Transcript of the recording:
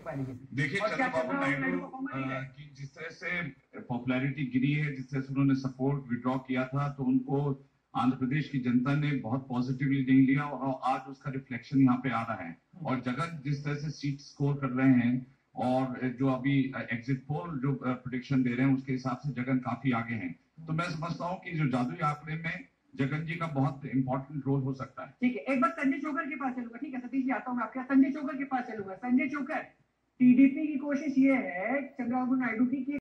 पाएंगे। देखिए चंद्रबाबू नायडू की जिस तरह से पॉपुलैरिटी गिरी है, जिस तरह से उन्होंने सपोर्ट विड्रॉ किया था, तो उनको आंध्र प्रदेश की जनता ने बहुत पॉजिटिवली नहीं लिया और आज उसका रिफ्लेक्शन यहाँ पे आ रहा है। और जगन जिस तरह से सीट स्कोर कर रहे हैं और जो अभी एग्जिट पोल जो प्रेडिक्शन दे रहे हैं उसके हिसाब से जगन काफी आगे हैं। तो मैं समझता हूँ कि जो जादुई आंकड़े में जगन जी का बहुत इंपॉर्टेंट रोल हो सकता है। ठीक है, एक बार संजय चोकर के पास चलूंगा। ठीक है सतीश जी, आता हूँ आपके संजय चोकर के पास चलूंगा। संजय चोकर, टीडीपी की कोशिश ये है चंद्रबाबू नायडू की